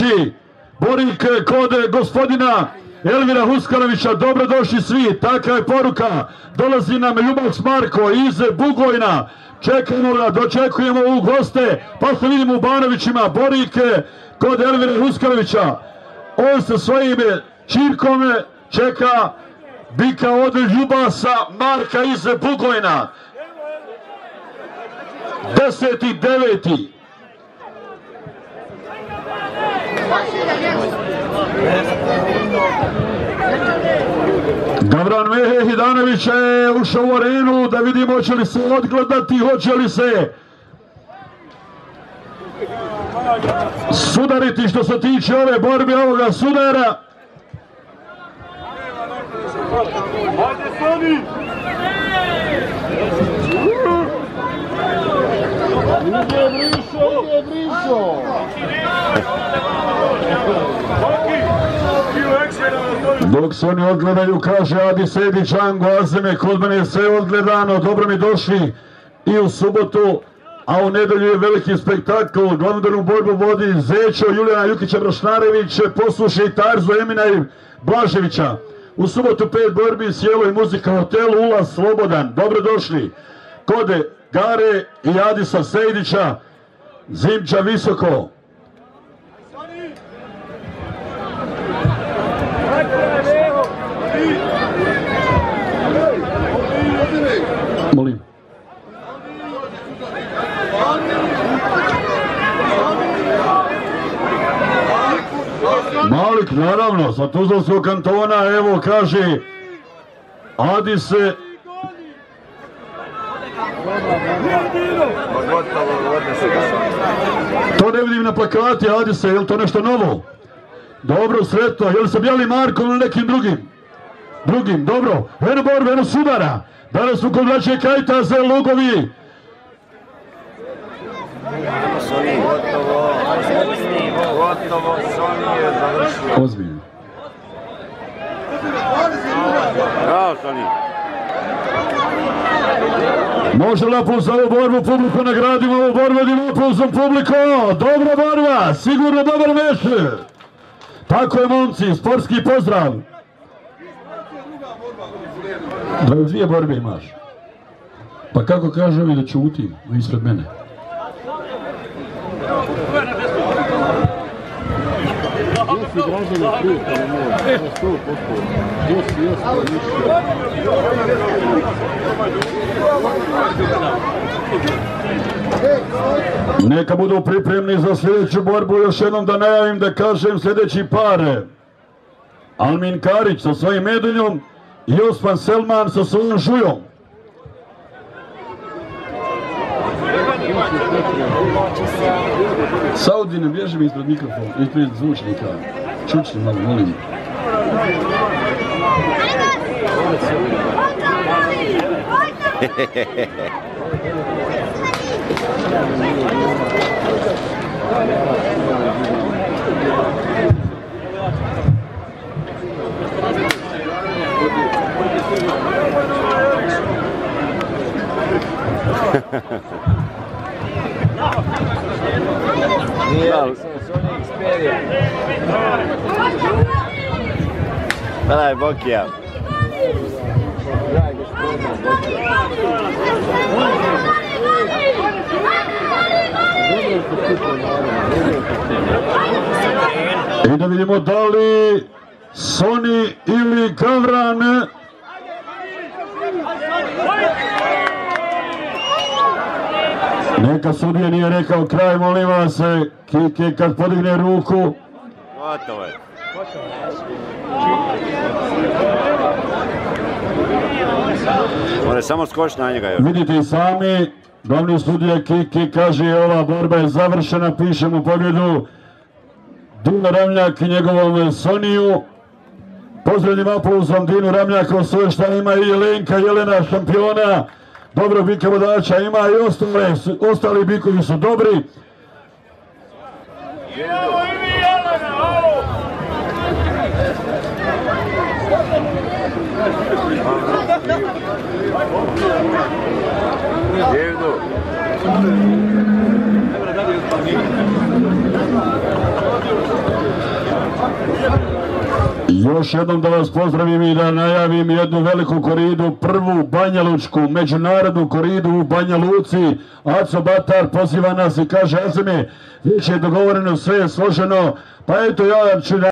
Znači, borik kod gospodina Elvira Huskanovića, dobrodošli svi, takva je poruka. Dolazi nam Ljubac Marko iz Bugojna, čekamo ga, dočekujemo u goste, pa se vidimo u Banovićima, borik kod Elvira Huskanovića. On sa svojim čirkom čeka bika od Ljubasa Marka iz Bugojna. 10.9. Gavran Mehe Hidanovića je ušao u arenu, da vidimo hoće li se odgledati, hoće li se sudariti što se tiče ove borbe, ovoga sudara. Hajde Sony! Gdje brišo? Dok se oni odgledaju, kaže Adi Sedi Džango Azeme, kod mene je sve odgledano, dobro mi došli i u subotu, a u nedelju je veliki spektakl, glavnu borbu vodi Zećo, Julijana Jukića Brošnarević, poslušaj Tarzu Emina i Blaževića. U subotu 5 borbi, sjelo i muzika, hotel, ulaz slobodan, dobrodošli. Kod Gare i Adisa Sejdića, Zimča visoko. Molim. Malik, naravno, sa Tuzlanskog kantona, evo kaže Adise. To ne vidim na plakati, Adise, je li to nešto novo? Dobro, sretno, je li sa Bijeli Markom ili nekim drugim, dobro, eno borbe, eno sudara, danas su kod vraće Kajta za Lugovi. Gotovo, Sony je završio. Ozbiljno. Bravo, Sony. Može li aplauz za ovu borbu, publiku nagradimo ovu borbu, jedimo aplauzom publiku, dobra borba, sigurno dobar meč. Tako je, momci, sportski pozdrav. 22 borbe imaš. Pa kako kaže mi da ćutim ispred mene? Gdje si Dražene Kruk, ali ne, 100%. Gdje si Josko više? Neka budu pripremni za sljedeću borbu, još jednom da najavim, da kažem sljedeći par. Almin Karić sa svojim medaljom i Osman Selman sa svojom žujom. Saudi, ne bježi mi ispred mikrofona, ispred zvučnika. Čučni malo, molim. Daj, Bokija. I da vidimo da li Sony ili Gavran. Neka sudija nije rekao kraj, molim vas, Kike kad podigne ruku. Gotovo je. Mora samo skoči na njega još. Vidite i sami, glavni sudija Kike kaže ova borba je završena, piše mu pobjedu Dino Ramljak i njegovom Soniju. Pozdravljim aplauzom Dinu Ramljaka, sve šta ima i Jelenka, Jelena šampiona. Dobro bika vodača ima i ostali bikovi su dobri. Još jednom da vas pozdravim i da najavim jednu veliku koridu, prvu banjalučku, međunarodnu koridu u Banja Luci. Aco Batar poziva nas i kaže: Azeme, već je dogovoreno, sve je složeno, pa eto ja ću